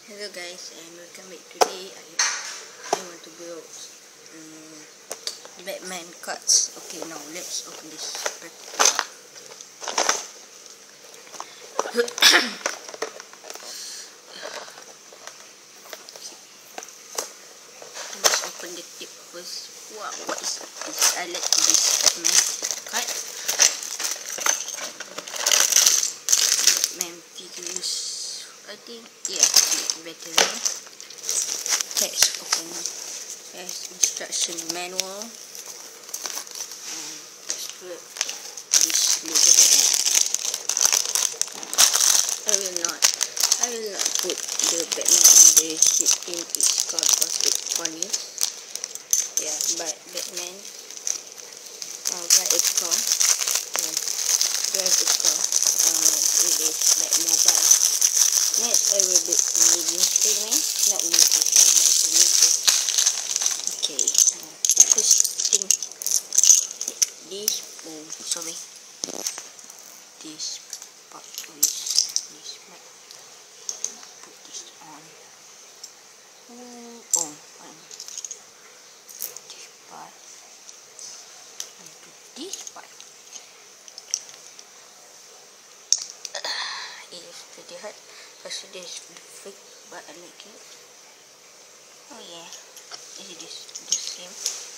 Hello guys, and welcome back. Today I want to build Batman cards. Okay, now let's open this packet. Let's open the tip first. Wow, what is this? I like this Batman card. Batman figures. I think, yeah, better than. Let's open this instruction manual. And let's put this label. I will not put the Batman on the sheet in its card because it's funny. Yeah, but Batman ride a car and drive a car. It is like mobile. Next, I will do moving Spiderman. Not moving Spiderman, okay, first thing, this, this part with this part. Put this on. This part. And do this part. It is pretty hard. Because it is fake, but I like it. Oh yeah, it is the same.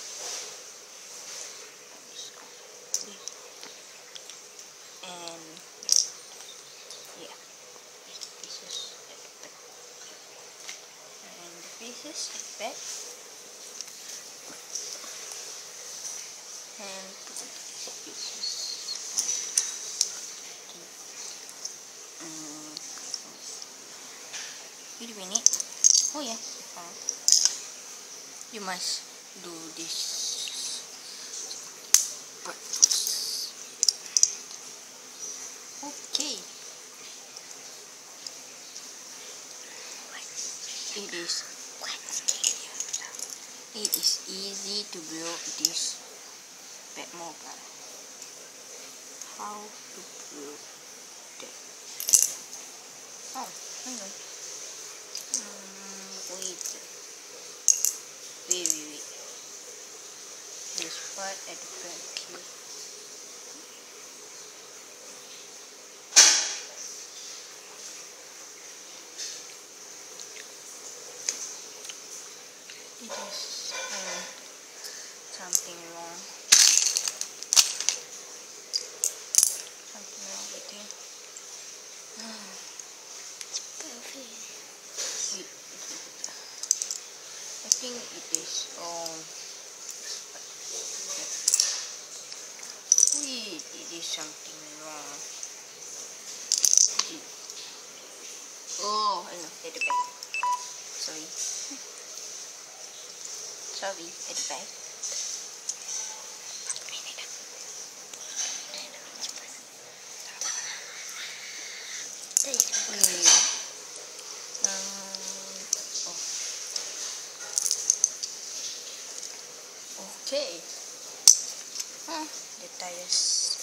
And yeah, these pieces at the back. And the pieces at the back. And put these pieces. Wait a minute. Oh yeah. You must do this part first. Okay. It is easy to build this Batmobile. How to build that? Oh, hang on. Wait. This part at the back here. It is something wrong. Something wrong with it. It's perfect. I think it is wait, it is something wrong. Oh, I know, at the back. Sorry, at the back. Okay. The tires.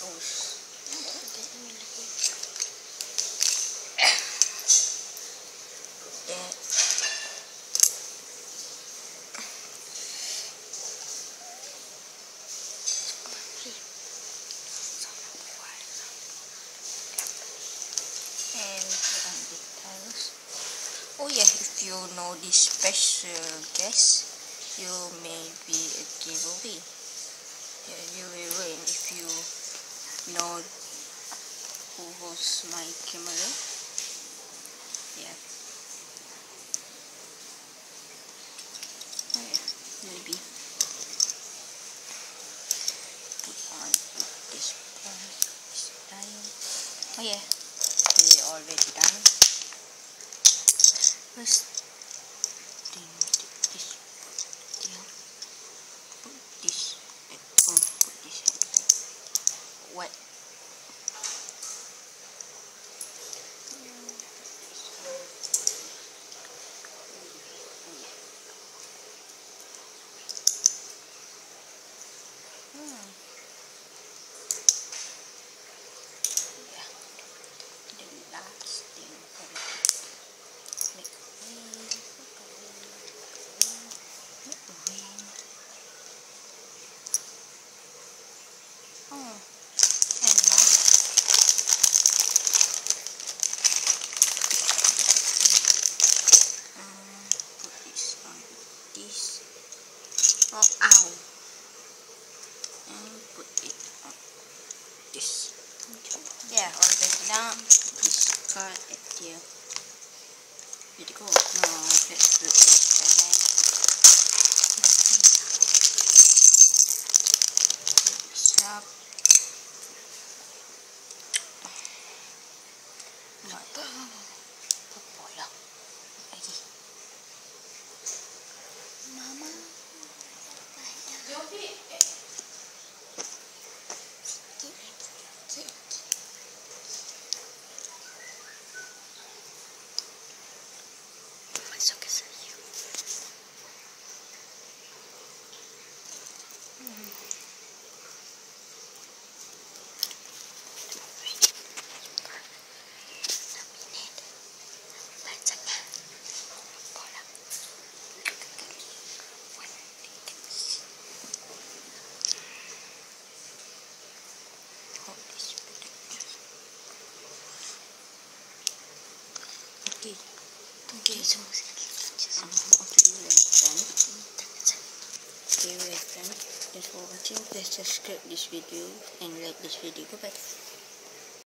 And the tires. Oh yeah, if you know this special guest, you may be a giveaway. Yeah, you will win if you know who holds my camera. Yeah. Oh yeah, maybe put this part, this tile. Oh yeah, we're already done. First thing, this deal. Put this at home. Put this at back. What? Yeah. The last thing for it. Let it go. No, that's good. Sharp. Bola. Lagi. Mama. Masuk ke sini. Okay, so we're done. Thanks for watching. Please subscribe this video and like this video. Goodbye.